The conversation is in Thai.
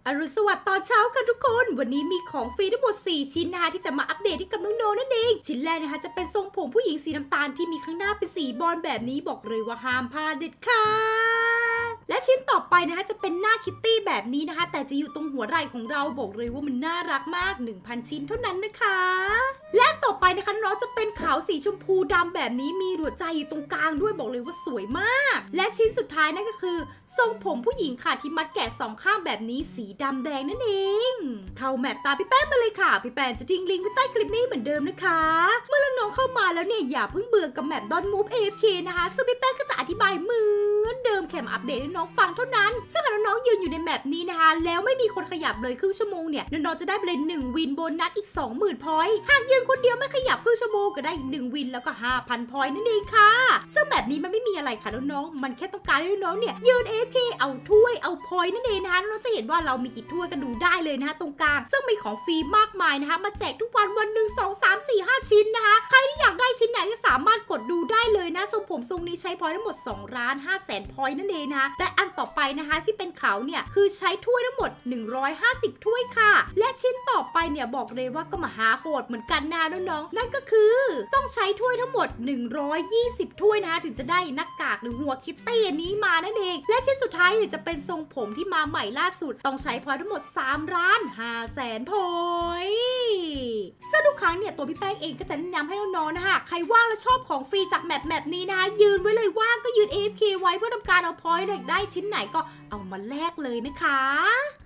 อรุณสวัสดิ์ตอนเช้าค่ะทุกคนวันนี้มีของฟรีทั้งหมด4ชิ้นนะคะที่จะมาอัปเดตให้กับน้องๆนั่นเองชิ้นแรกนะคะจะเป็นทรงผมผู้หญิงสีน้ำตาลที่มีข้างหน้าเป็นสีบอลแบบนี้บอกเลยว่าห้ามพลาดเด็ดขาดและชิ้นต่อไปนะคะจะเป็นหน้าคิตตี้แบบนี้นะคะแต่จะอยู่ตรงหัวไหล่ของเราบอกเลยว่ามันน่ารักมาก 1,000 ชิ้นเท่านั้นนะคะและต่อไปนะคะน้องจะเป็นขาวสีชมพูดำแบบนี้มีหัวใจอยู่ตรงกลางด้วยบอกเลยว่าสวยมากและชิ้นสุดท้ายนั่นก็คือทรงผมผู้หญิงค่ะที่มัดแกะ2ข้างแบบนี้สีดำแดงนั่นเองเข้าแมปตาพี่แป้งมาเลยค่ะพี่แป้งจะทิ้งลิงก์ไว้ใต้คลิปนี้เหมือนเดิมนะคะเมื่อน้องเข้ามาแล้วเนี่ยอย่าเพิ่งเบื่อกับแมป Don't Move AFK นะคะซึ่งพี่แป้งก็จะอธิบายเหมือนเดิมแค่มาอัปเดตให้น้องฟังเท่านั้นซึ่งถ้าน้องยืนอยู่ในแมปนี้นะคะแล้วไม่มีคนขยับเลยครึ่งชั่วโมงเนี่ยน้องจะได้ไปเลย1วินโบนัสอีก 20,000 พอยต์หากยืนคนเดียวไม่ขยับครึ่งชั่วโมงก็ได้อีก1วินแล้วก็ 5,000 พอยต์นั่นเองค่ะซึ่งแบบนี้มันไม่มีอะไรค่ะน้องๆมันแค่ต้องการให้น้องเนี่ยยืน AFK เอาถ้วยเอาพอยต์นั่นเองนะคะน้องจะเห็นว่าเรามีกี่ถ้วยกันดูได้เลยนะคะตรงกลางซึ่งมีของฟรีมากมายนะคะมาแจกทุกวันวันหนึ่ง2 3 4 5ชิ้นนะคะใครที่อยากได้ชิ้นไหนก็สามารถกดดูได้เลยนะทรงผมทรงนี้ใช้พอยต์ทั้งหมด2,500,000 พอยต์นั่นเองนะคะและอันต่อไปนะคะที่เป็นขาวเนี่ยคือใช้ถ้วยทั้งหมด150ถ้วยค่ะและชิ้นต่อไปเนี่ยบอกเลยว่าก็มหาโหดเหมือนกันนะน้องๆนั่นก็คือต้องใช้ถ้วยทั้งหมด120ถ้วยนะคะถึงจะได้หน้ากากหรือหัวคิตตี้อันนี้มานั่นเองและชิ้นสุดท้ายเนี่ยจะเป็นทรงผมที่มาใหม่ล่าสุดต้องใช้พอยต์ทั้งหมด3,500,000 พอยต์ซึ่งทุกครั้งเนี่ยตัวพี่แป้งเองก็จะแนะนำให้น้องๆนะคะใครว่างและชอบของฟรีจากแมปนี้นะคะยืนไว้เลยว่างก็ยืน AFK ไว้เพื่อทำการเอาพอยต์ได้ชิ้นไหนก็เอามาแลกเลยนะคะ